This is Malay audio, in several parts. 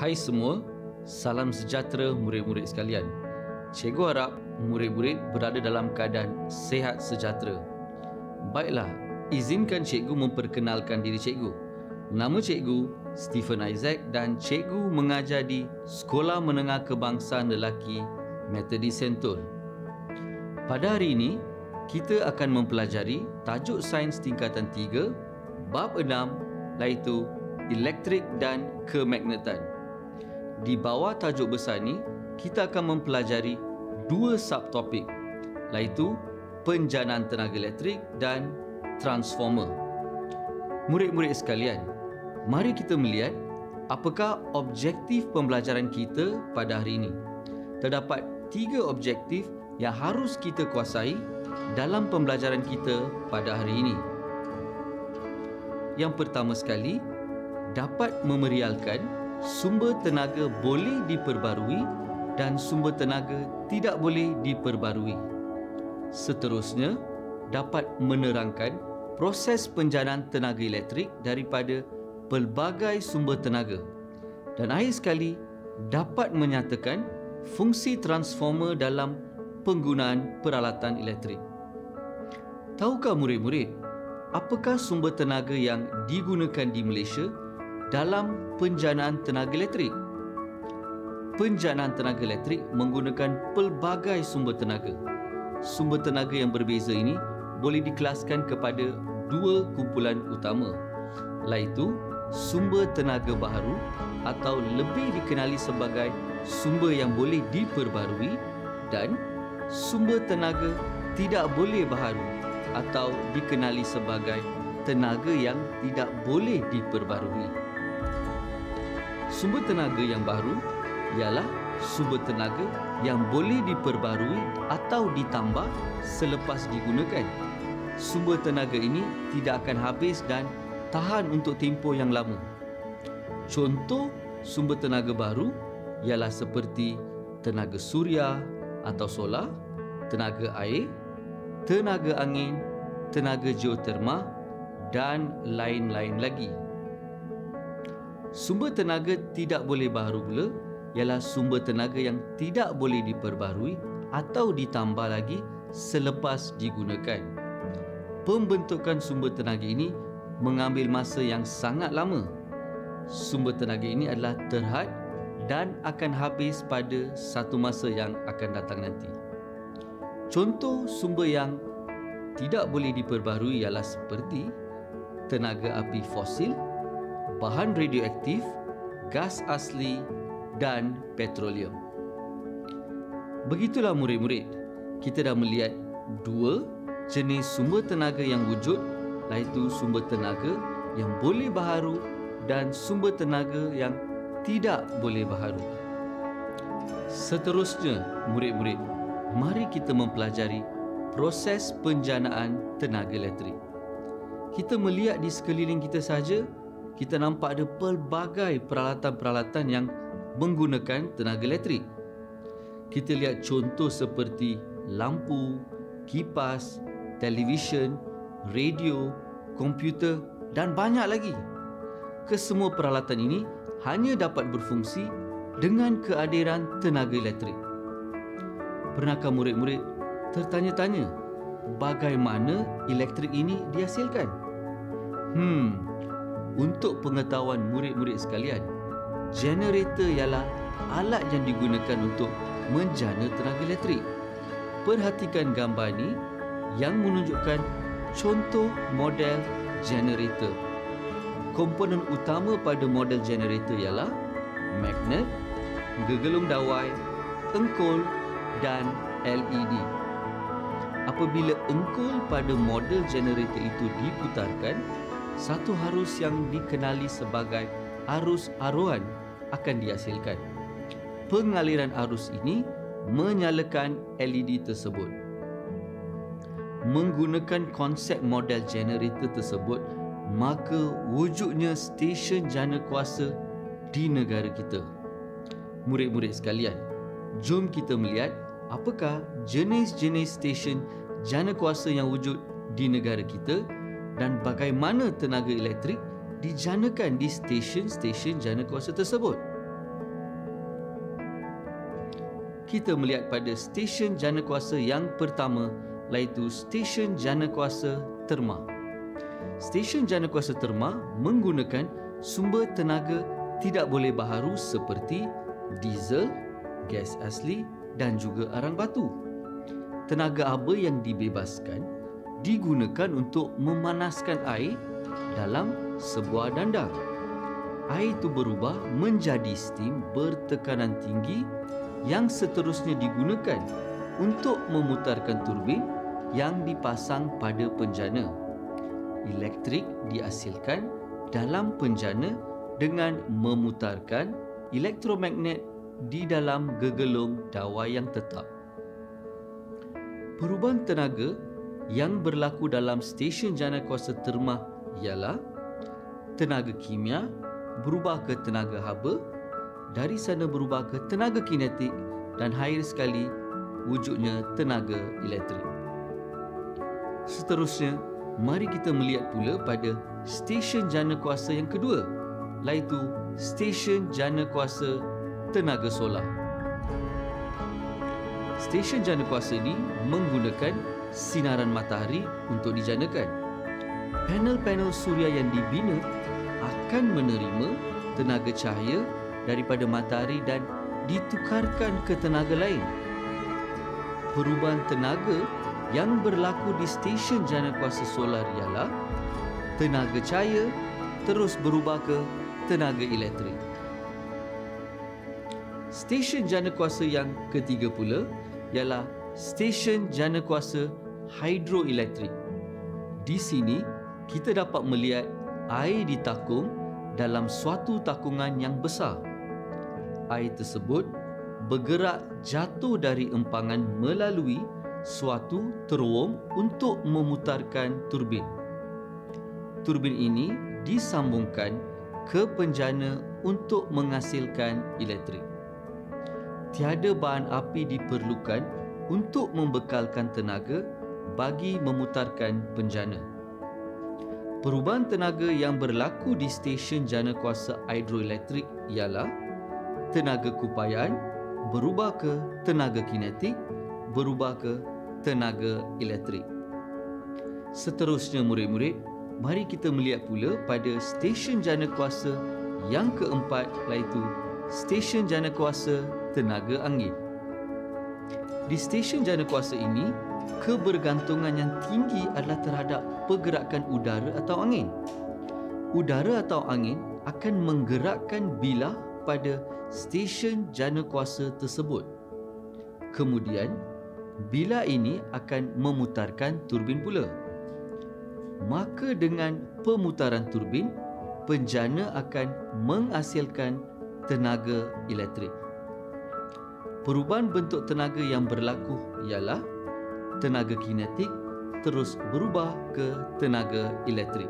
Hai semua, salam sejahtera murid-murid sekalian. Cikgu harap murid-murid berada dalam keadaan sihat sejahtera. Baiklah, izinkan cikgu memperkenalkan diri cikgu. Nama cikgu Stephen Isaac dan cikgu mengajar di Sekolah Menengah Kebangsaan Lelaki Methodist Sentul. Pada hari ini, kita akan mempelajari tajuk sains tingkatan 3, bab 6, iaitu elektrik dan kemagnetan. Di bawah tajuk besar ni, kita akan mempelajari dua subtopik, iaitu penjanaan tenaga elektrik dan transformer. Murid-murid sekalian, mari kita melihat apakah objektif pembelajaran kita pada hari ini. Terdapat 3 objektif yang harus kita kuasai dalam pembelajaran kita pada hari ini. Yang pertama sekali, dapat memerialkan sumber tenaga boleh diperbarui dan sumber tenaga tidak boleh diperbarui. Seterusnya, dapat menerangkan proses penjanaan tenaga elektrik daripada pelbagai sumber tenaga. Dan akhir sekali, dapat menyatakan fungsi transformer dalam penggunaan peralatan elektrik. Tahukah murid-murid, apakah sumber tenaga yang digunakan di Malaysia dalam penjanaan tenaga elektrik? Penjanaan tenaga elektrik menggunakan pelbagai sumber tenaga. Sumber tenaga yang berbeza ini boleh dikelaskan kepada 2 kumpulan utama, iaitu sumber tenaga baharu atau lebih dikenali sebagai sumber yang boleh diperbarui dan sumber tenaga tidak boleh baharu atau dikenali sebagai tenaga yang tidak boleh diperbarui. Sumber tenaga yang baru ialah sumber tenaga yang boleh diperbarui atau ditambah selepas digunakan. Sumber tenaga ini tidak akan habis dan tahan untuk tempoh yang lama. Contoh sumber tenaga baru ialah seperti tenaga suria atau solar, tenaga air, tenaga angin, tenaga geoterma dan lain-lain lagi. Sumber tenaga tidak boleh baharu pula ialah sumber tenaga yang tidak boleh diperbarui atau ditambah lagi selepas digunakan. Pembentukan sumber tenaga ini mengambil masa yang sangat lama. Sumber tenaga ini adalah terhad dan akan habis pada satu masa yang akan datang nanti. Contoh sumber yang tidak boleh diperbarui ialah seperti tenaga api fosil, bahan radioaktif, gas asli dan petroleum. Begitulah murid-murid, kita dah melihat 2 jenis sumber tenaga yang wujud, iaitu sumber tenaga yang boleh baharu dan sumber tenaga yang tidak boleh baharu. Seterusnya, murid-murid, mari kita mempelajari proses penjanaan tenaga elektrik. Kita melihat di sekeliling kita saja, kita nampak ada pelbagai peralatan-peralatan yang menggunakan tenaga elektrik. Kita lihat contoh seperti lampu, kipas, televisyen, radio, komputer dan banyak lagi. Kesemua peralatan ini hanya dapat berfungsi dengan kehadiran tenaga elektrik. Pernahkah murid-murid tertanya-tanya bagaimana elektrik ini dihasilkan? Untuk pengetahuan murid-murid sekalian, generator ialah alat yang digunakan untuk menjana tenaga elektrik. Perhatikan gambar ini yang menunjukkan contoh model generator. Komponen utama pada model generator ialah magnet, gegelung dawai, engkol dan LED. Apabila engkol pada model generator itu diputarkan, satu arus yang dikenali sebagai arus aruan akan dihasilkan. Pengaliran arus ini menyalakan LED tersebut. Menggunakan konsep model generator tersebut, maka wujudnya stesen jana kuasa di negara kita. Murid-murid sekalian, jom kita melihat apakah jenis-jenis stesen jana kuasa yang wujud di negara kita dan bagaimana tenaga elektrik dijanakan di stesen-stesen jana kuasa tersebut. kita melihat pada stesen janakuasa yang pertama, iaitu stesen janakuasa terma. Stesen janakuasa terma menggunakan sumber tenaga tidak boleh baharu seperti diesel, gas asli dan juga arang batu. Tenaga haba yang dibebaskan digunakan untuk memanaskan air dalam sebuah dandang. Air itu berubah menjadi steam bertekanan tinggi yang seterusnya digunakan untuk memutarkan turbin yang dipasang pada penjana. Elektrik dihasilkan dalam penjana dengan memutarkan elektromagnet di dalam gegelung dawai yang tetap. Perubahan tenaga yang berlaku dalam stesen janakuasa terma ialah tenaga kimia berubah ke tenaga haba, dari sana berubah ke tenaga kinetik dan akhir sekali wujudnya tenaga elektrik. Seterusnya, mari kita melihat pula pada stesen janakuasa yang kedua, iaitu stesen janakuasa tenaga solar. Stesen janakuasa ini menggunakan sinaran matahari untuk dijanakan. Panel-panel suria yang dibina akan menerima tenaga cahaya daripada matahari dan ditukarkan ke tenaga lain. Perubahan tenaga yang berlaku di stesen janakuasa solar ialah tenaga cahaya terus berubah ke tenaga elektrik. Stesen janakuasa yang ketiga pula ialah stesen janakuasa hidroelektrik. Di sini kita dapat melihat air ditakung dalam suatu takungan yang besar. Air tersebut bergerak jatuh dari empangan melalui suatu teruam untuk memutarkan turbin. Turbin ini disambungkan ke penjana untuk menghasilkan elektrik. Tiada bahan api diperlukan untuk membekalkan tenaga bagi memutarkan penjana. Perubahan tenaga yang berlaku di stesen janakuasa hidroelektrik ialah tenaga kupayaan berubah ke tenaga kinetik, berubah ke tenaga elektrik. Seterusnya murid-murid, mari kita melihat pula pada stesen janakuasa yang keempat, iaitu stesen janakuasa tenaga angin. Di stesen janakuasa ini, kebergantungan yang tinggi adalah terhadap pergerakan udara atau angin. Udara atau angin akan menggerakkan bilah pada stesen janakuasa tersebut. Kemudian, bilah ini akan memutarkan turbin pula. Maka dengan pemutaran turbin, penjana akan menghasilkan tenaga elektrik. Perubahan bentuk tenaga yang berlaku ialah tenaga kinetik terus berubah ke tenaga elektrik.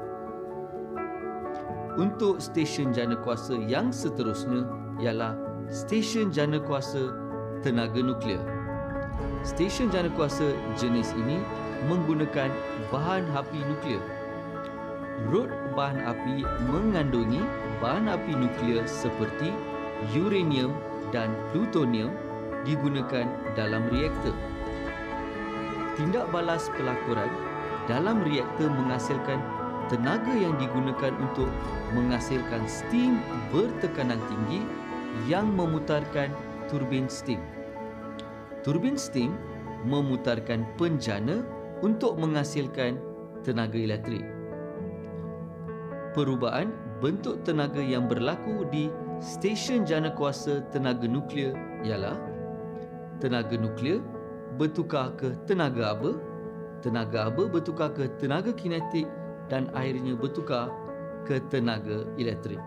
Untuk stesen janakuasa yang seterusnya ialah stesen janakuasa tenaga nuklear. Stesen janakuasa jenis ini menggunakan bahan api nuklear. Rod bahan api mengandungi bahan api nuklear seperti uranium dan plutonium digunakan dalam reaktor. Tindak balas pelakuran dalam reaktor menghasilkan tenaga yang digunakan untuk menghasilkan steam bertekanan tinggi yang memutarkan turbin steam. Turbin steam memutarkan penjana untuk menghasilkan tenaga elektrik. Perubahan bentuk tenaga yang berlaku di stesen janakuasa tenaga nuklear ialah tenaga nuklear bertukar ke tenaga haba bertukar ke tenaga kinetik dan akhirnya bertukar ke tenaga elektrik.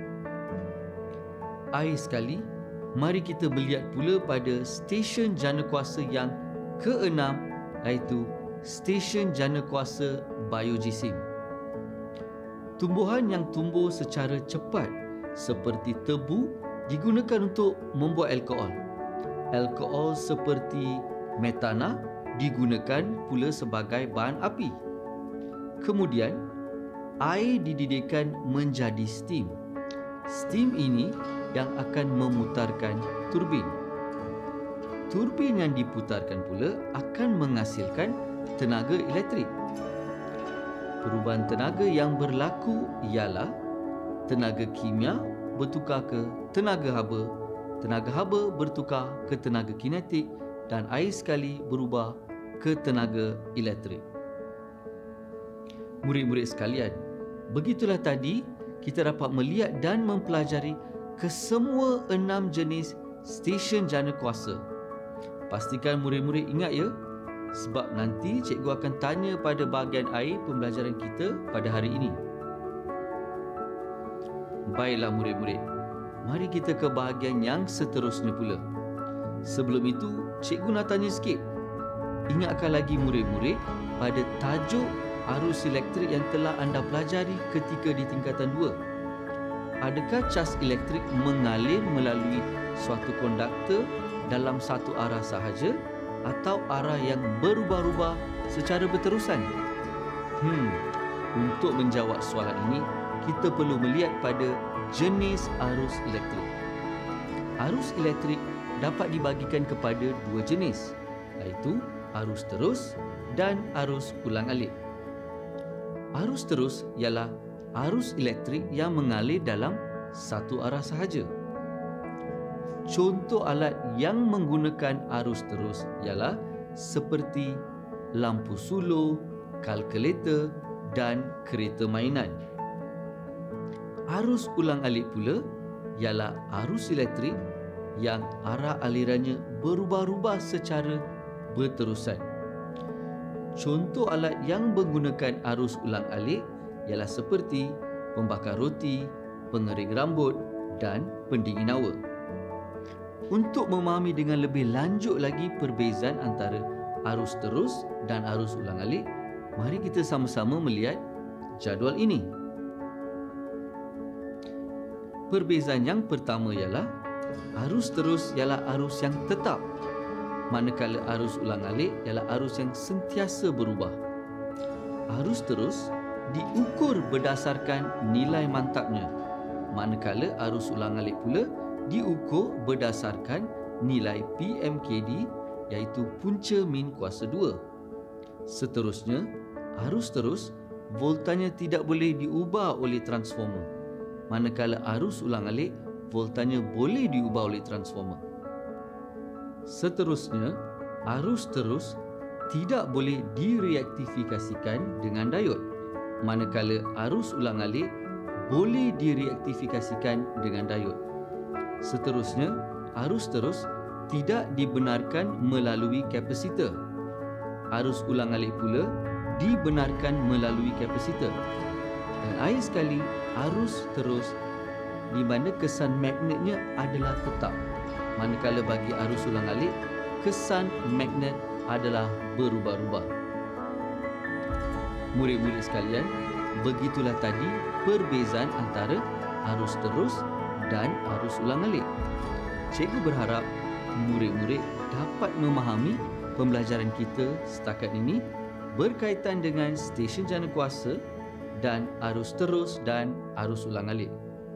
Akhir sekali, mari kita melihat pula pada stesen janakuasa yang keenam, iaitu stesen janakuasa biogeosim. Tumbuhan yang tumbuh secara cepat seperti tebu digunakan untuk membuat alkohol. Alkohol seperti metana digunakan pula sebagai bahan api. Kemudian, air dididihkan menjadi steam. Steam ini yang akan memutarkan turbin. turbin yang diputarkan pula akan menghasilkan tenaga elektrik. Perubahan tenaga yang berlaku ialah tenaga kimia bertukar ke tenaga haba bertukar ke tenaga kinetik dan air sekali berubah ke tenaga elektrik. Murid-murid sekalian, begitulah tadi kita dapat melihat dan mempelajari kesemua 6 jenis stesen jana kuasa. Pastikan murid-murid ingat ya, sebab nanti cikgu akan tanya pada bahagian akhir pembelajaran kita pada hari ini. Baiklah murid-murid, mari kita ke bahagian yang seterusnya pula. Sebelum itu, cikgu nak tanya sikit. Ingatkan lagi murid-murid pada tajuk arus elektrik yang telah anda pelajari ketika di tingkatan 2. Adakah cas elektrik mengalir melalui suatu konduktor dalam satu arah sahaja atau arah yang berubah-ubah secara berterusan? Untuk menjawab soalan ini, kita perlu melihat pada jenis arus elektrik. Arus elektrik dapat dibagikan kepada 2 jenis, iaitu arus terus dan arus ulang-alik. Arus terus ialah arus elektrik yang mengalir dalam satu arah sahaja. Contoh alat yang menggunakan arus terus ialah seperti lampu suluh, kalkulator dan kereta mainan. Arus ulang-alik pula ialah arus elektrik yang arah alirannya berubah-ubah secara berterusan. Contoh alat yang menggunakan arus ulang-alik ialah seperti pembakar roti, pengering rambut dan pendingin hawa. Untuk memahami dengan lebih lanjut lagi perbezaan antara arus terus dan arus ulang-alik, mari kita sama-sama melihat jadual ini. Perbezaan yang pertama ialah arus terus ialah arus yang tetap, manakala arus ulang-alik ialah arus yang sentiasa berubah. Arus terus diukur berdasarkan nilai mantapnya, manakala arus ulang-alik pula diukur berdasarkan nilai PMKD, iaitu punca min kuasa 2. Seterusnya, arus terus voltanya tidak boleh diubah oleh transformer, manakala arus ulang-alik voltanya boleh diubah oleh transformer. Seterusnya, arus terus tidak boleh direaktifikasikan dengan diod, manakala arus ulang-alik boleh direaktifikasikan dengan diod. Seterusnya, arus terus tidak dibenarkan melalui kapasitor. Arus ulang-alik pula dibenarkan melalui kapasitor. Dan akhir sekali, arus terus di mana kesan magnetnya adalah tetap, manakala bagi arus ulang-alik kesan magnet adalah berubah-ubah. Murid-murid sekalian, begitulah tadi perbezaan antara arus terus dan arus ulang-alik. Cikgu berharap murid-murid dapat memahami pembelajaran kita setakat ini berkaitan dengan stesen jana kuasa dan arus terus dan arus ulang-alik.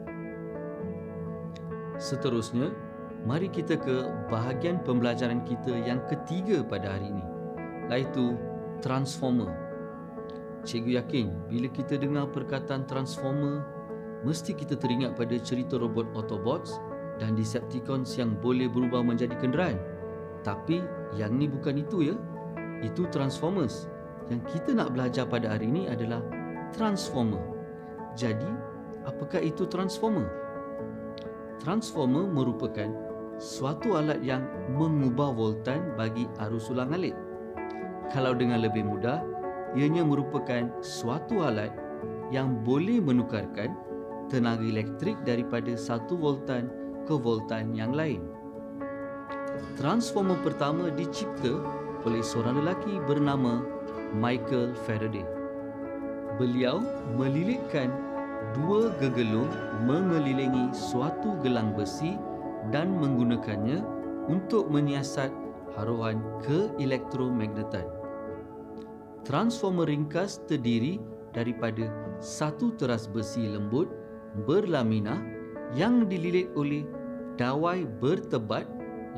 Seterusnya, mari kita ke bahagian pembelajaran kita yang ketiga pada hari ini, iaitu transformer. Cikgu yakin bila kita dengar perkataan transformer, mesti kita teringat pada cerita robot Autobots dan Decepticons yang boleh berubah menjadi kenderaan. Tapi yang ni bukan itu ya. Itu Transformers. Yang kita nak belajar pada hari ini adalah transformer. Jadi, apakah itu transformer? Transformer merupakan suatu alat yang mengubah voltan bagi arus ulang-alik. Kalau dengan lebih mudah, ianya merupakan suatu alat yang boleh menukarkan tenaga elektrik daripada satu voltan ke voltan yang lain. Transformer pertama dicipta oleh seorang lelaki bernama Michael Faraday. Beliau melilitkan dua gegelung mengelilingi suatu gelang besi dan menggunakannya untuk menyiasat haruan keelektromagnetan. Transformer ringkas terdiri daripada satu teras besi lembut berlamina yang dililit oleh dawai bertebat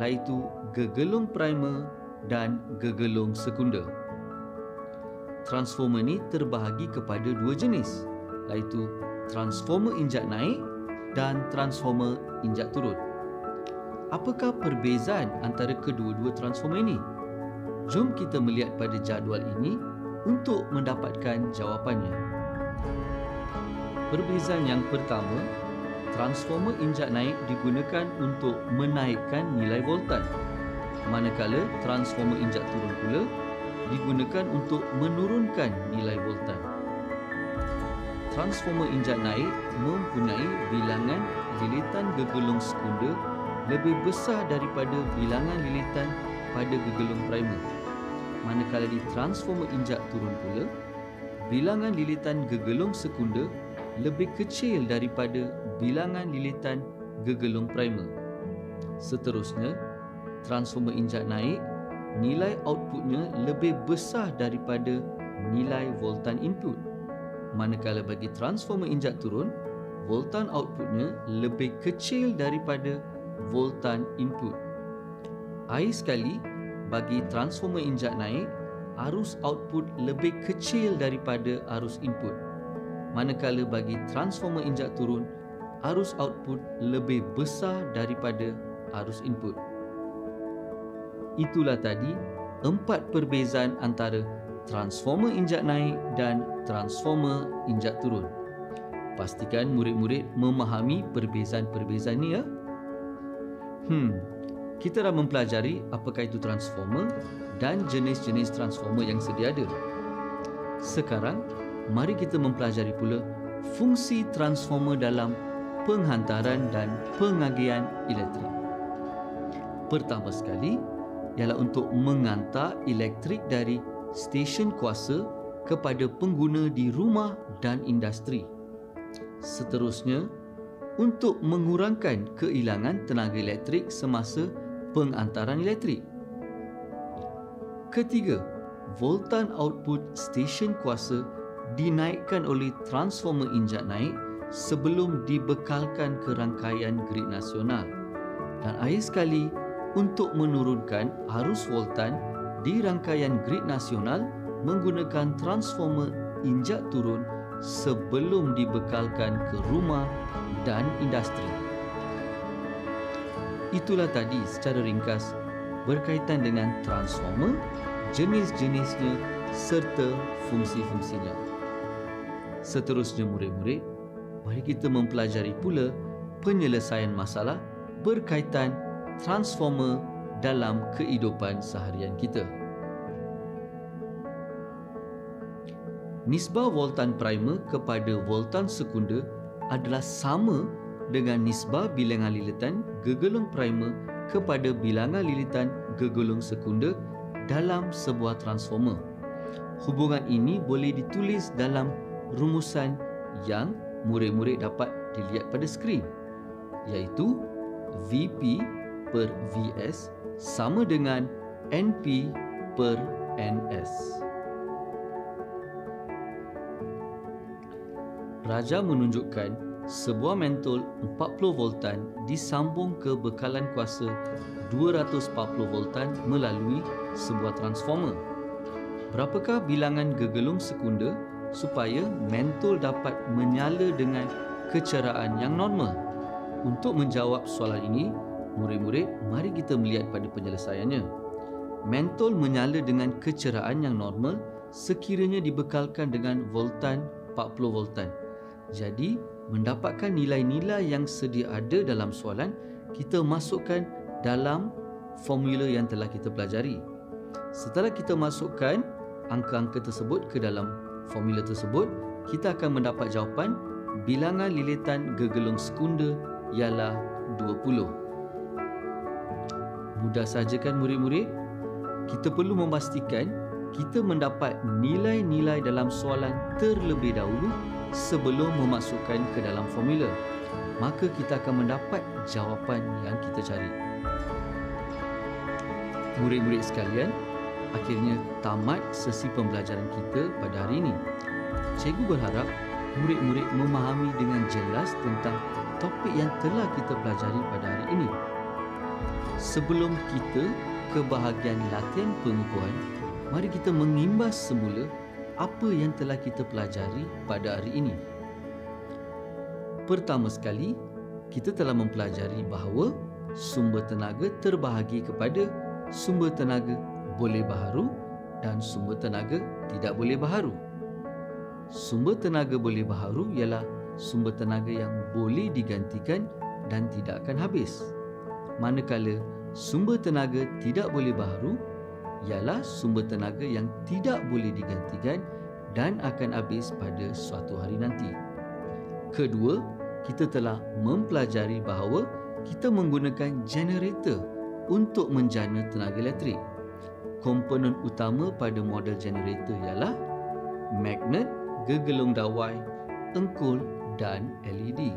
iaitu gegelung primer dan gegelung sekunder. Transformer ini terbahagi kepada dua jenis, iaitu transformer injak naik dan transformer injak turun. Apakah perbezaan antara kedua-dua transformer ini? Jom kita melihat pada jadual ini untuk mendapatkan jawapannya. Perbezaan yang pertama, transformer injak naik digunakan untuk menaikkan nilai voltan, manakala transformer injak turun pula digunakan untuk menurunkan nilai voltan. Transformer injak naik mempunyai bilangan lilitan gegelung sekunder lebih besar daripada bilangan lilitan pada gegelung primer. Manakala di transformer injak turun pula, bilangan lilitan gegelung sekunder lebih kecil daripada bilangan lilitan gegelung primer. Seterusnya, transformer injak naik, nilai outputnya lebih besar daripada nilai voltan input. Manakala bagi transformer injak turun, voltan outputnya lebih kecil daripada voltan input. Akhir sekali, bagi transformer injak naik, arus output lebih kecil daripada arus input. Manakala bagi transformer injak turun, arus output lebih besar daripada arus input. Itulah tadi 4 perbezaan antara transformer injak naik dan transformer injak turun. Pastikan murid-murid memahami perbezaan-perbezaan ini ya. Kita dah mempelajari apakah itu transformer dan jenis-jenis transformer yang sedia ada. Sekarang, mari kita mempelajari pula fungsi transformer dalam penghantaran dan pengagihan elektrik. Pertama sekali, ialah untuk menghantar elektrik dari stesen kuasa kepada pengguna di rumah dan industri. Seterusnya, untuk mengurangkan kehilangan tenaga elektrik semasa penghantaran elektrik. Ketiga, voltan output stesen kuasa dinaikkan oleh transformer injak naik sebelum dibekalkan ke rangkaian grid nasional. Dan akhir sekali, untuk menurunkan arus voltan di rangkaian grid nasional menggunakan transformer injak turun sebelum dibekalkan ke rumah dan industri. Itulah tadi secara ringkas berkaitan dengan transformer, jenis-jenisnya serta fungsi-fungsinya. Seterusnya murid-murid, mari kita mempelajari pula penyelesaian masalah berkaitan transformer dalam kehidupan seharian kita. Nisbah voltan primer kepada voltan sekunder adalah sama dengan nisbah bilangan lilitan gegelung primer kepada bilangan lilitan gegelung sekunder dalam sebuah transformer. Hubungan ini boleh ditulis dalam rumusan yang murid-murid dapat dilihat pada skrin, iaitu VP per Vs sama dengan NP per Ns. Raja menunjukkan sebuah mentol 40 voltan disambung ke bekalan kuasa 240 voltan melalui sebuah transformer. Berapakah bilangan gegelung sekunder supaya mentol dapat menyala dengan kecerahan yang normal? Untuk menjawab soalan ini, murid-murid, mari kita melihat pada penyelesaiannya. Mentol menyala dengan kecerahan yang normal sekiranya dibekalkan dengan voltan 40 voltan. Jadi, mendapatkan nilai-nilai yang sedia ada dalam soalan, kita masukkan dalam formula yang telah kita pelajari. Setelah kita masukkan angka-angka tersebut ke dalam formula tersebut, kita akan mendapat jawapan bilangan lilitan gegelung sekunder ialah 20. Mudah saja kan murid-murid? Kita perlu memastikan kita mendapat nilai-nilai dalam soalan terlebih dahulu sebelum memasukkan ke dalam formula. Maka kita akan mendapat jawapan yang kita cari. Murid-murid sekalian, akhirnya tamat sesi pembelajaran kita pada hari ini. Cikgu berharap murid-murid memahami dengan jelas tentang topik yang telah kita pelajari pada hari ini. sebelum kita ke bahagian latihan pengukuhan, mari kita mengimbas semula apa yang telah kita pelajari pada hari ini. Pertama sekali, kita telah mempelajari bahawa sumber tenaga terbahagi kepada sumber tenaga boleh baharu dan sumber tenaga tidak boleh baharu. Sumber tenaga boleh baharu ialah sumber tenaga yang boleh digantikan dan tidak akan habis. Manakala sumber tenaga tidak boleh baharu ialah sumber tenaga yang tidak boleh digantikan dan akan habis pada suatu hari nanti. Kedua, kita telah mempelajari bahawa kita menggunakan generator untuk menjana tenaga elektrik. Komponen utama pada model generator ialah magnet, gegelung dawai, engkol dan LED.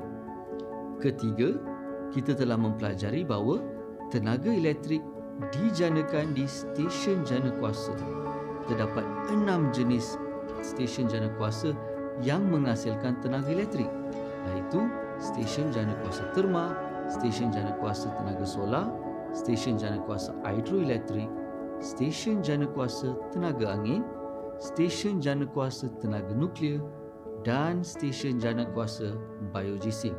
Ketiga, kita telah mempelajari bahawa tenaga elektrik dijanakan di stesen jana kuasa. Terdapat 6 jenis stesen jana kuasa yang menghasilkan tenaga elektrik, iaitu stesen jana kuasa terma, stesen jana kuasa tenaga solar, stesen jana kuasa hidroelektrik, stesen jana kuasa tenaga angin, stesen jana kuasa tenaga nuklear dan stesen jana kuasa biogeosim.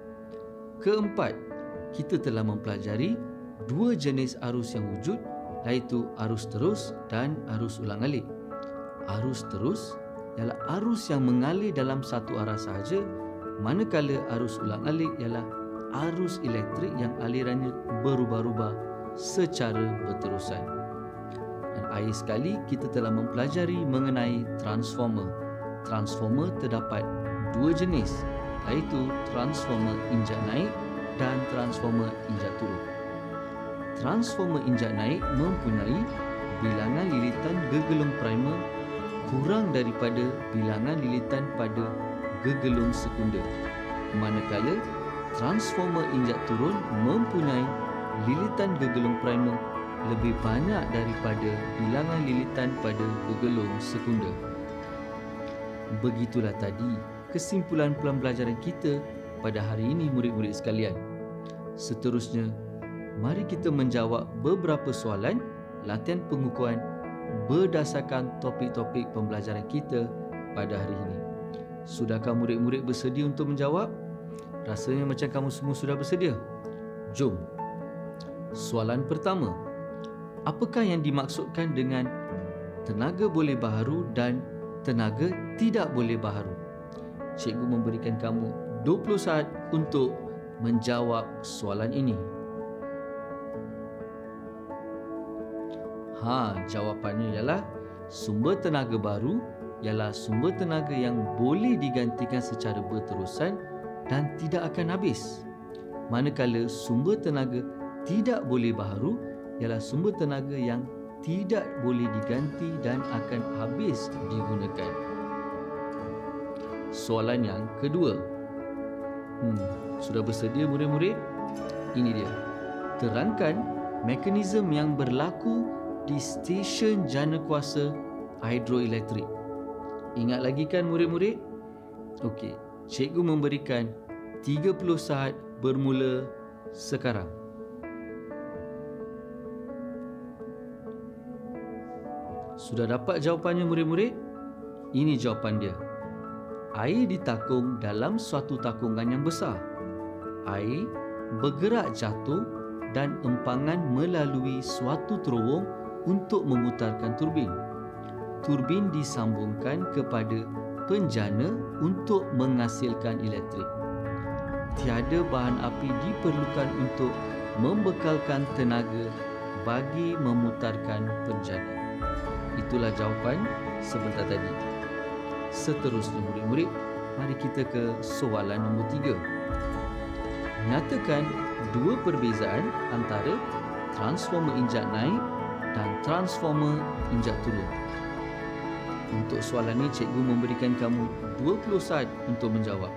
Keempat, kita telah mempelajari 2 jenis arus yang wujud, iaitu arus terus dan arus ulang-alik. Arus terus ialah arus yang mengalir dalam satu arah sahaja, manakala arus ulang-alik ialah arus elektrik yang alirannya berubah-ubah secara berterusan. Dan akhir sekali, kita telah mempelajari mengenai transformer. Transformer terdapat 2 jenis, iaitu transformer injak naik dan transformer injak turun. Transformer injak naik mempunyai bilangan lilitan gegelung primer kurang daripada bilangan lilitan pada gegelung sekunder. Manakala transformer injak turun mempunyai lilitan gegelung primer lebih banyak daripada bilangan lilitan pada gegelung sekunder. Begitulah tadi kesimpulan pembelajaran kita pada hari ini, murid-murid sekalian. Seterusnya, mari kita menjawab beberapa soalan latihan pengukuhan berdasarkan topik-topik pembelajaran kita pada hari ini. Sudahkah murid-murid bersedia untuk menjawab? Rasanya macam kamu semua sudah bersedia. Jom. Soalan pertama. Apakah yang dimaksudkan dengan tenaga boleh baharu dan tenaga tidak boleh baharu? Cikgu memberikan kamu 20 saat untuk menjawab soalan ini. Jawapannya ialah sumber tenaga baru ialah sumber tenaga yang boleh digantikan secara berterusan dan tidak akan habis. Manakala sumber tenaga tidak boleh baharu ialah sumber tenaga yang tidak boleh diganti dan akan habis digunakan. Soalan yang kedua. Sudah bersedia murid-murid? Ini dia. Terangkan mekanisme yang berlaku di stesen jana kuasa hidroelektrik. Ingat lagi kan murid-murid? Okey, cikgu memberikan 30 saat bermula sekarang. Sudah dapat jawapannya murid-murid? Ini jawapan dia. Air ditakung dalam suatu takungan yang besar. Air bergerak jatuh dan empangan melalui suatu terowong untuk memutarkan turbin. Turbin disambungkan kepada penjana untuk menghasilkan elektrik. Tiada bahan api diperlukan untuk membekalkan tenaga bagi memutarkan penjana. Itulah jawapan sebentar tadi. Seterusnya murid-murid, mari kita ke soalan nombor 3. Nyatakan 2 perbezaan antara transformer injak naik dan transformer injak turun. Untuk soalan ini, cikgu memberikan kamu 20 saat untuk menjawab.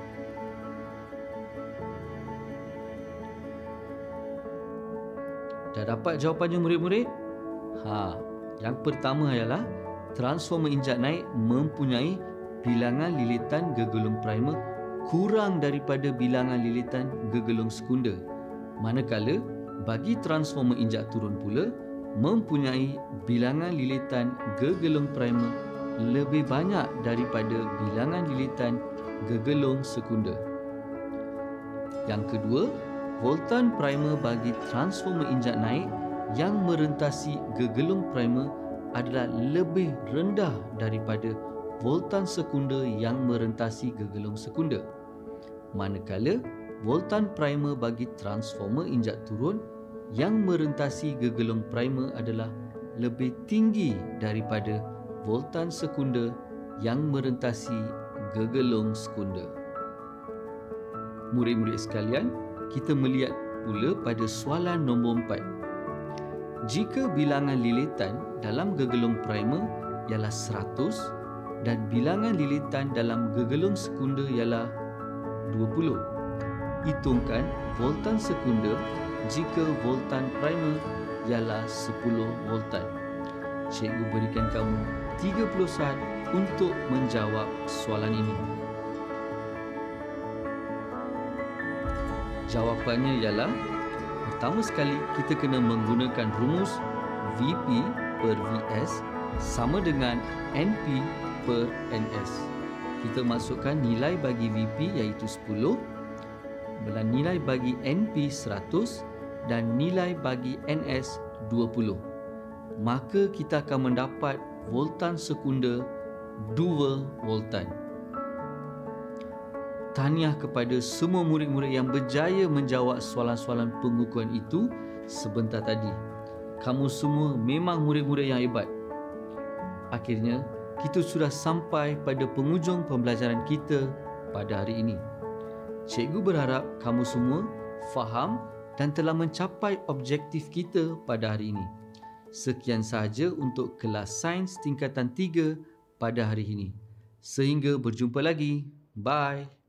Dah dapat jawapannya murid-murid? Yang pertama ialah transformer injak naik mempunyai bilangan lilitan gegelung primer kurang daripada bilangan lilitan gegelung sekunder. Manakala bagi transformer injak turun pula mempunyai bilangan lilitan gegelung primer lebih banyak daripada bilangan lilitan gegelung sekunder. Yang kedua, voltan primer bagi transformer injak naik yang merentasi gegelung primer adalah lebih rendah daripada voltan sekunder yang merentasi gegelung sekunder. Manakala voltan primer bagi transformer injak turun yang merentasi gegelung primer adalah lebih tinggi daripada voltan sekunder yang merentasi gegelung sekunder. Murid-murid sekalian, kita melihat pula pada soalan nombor 4. Jika bilangan lilitan dalam gegelung primer ialah 100 dan bilangan lilitan dalam gegelung sekunder ialah 20, hitungkan voltan sekunder jika voltan primer ialah 10 voltan. Cikgu berikan kamu 30 saat untuk menjawab soalan ini. Jawapannya ialah, pertama sekali kita kena menggunakan rumus VP per VS sama dengan NP per NS. Kita masukkan nilai bagi VP iaitu 10, nilai bagi NP 100 dan nilai bagi NS 20. Maka kita akan mendapat voltan sekunder 2 voltan. Tahniah kepada semua murid-murid yang berjaya menjawab soalan-soalan pengukuran itu sebentar tadi. Kamu semua memang murid-murid yang hebat. Akhirnya, kita sudah sampai pada penghujung pembelajaran kita pada hari ini. Cikgu berharap kamu semua faham dan telah mencapai objektif kita pada hari ini. Sekian sahaja untuk kelas sains tingkatan 3 pada hari ini. Sehingga berjumpa lagi. Bye.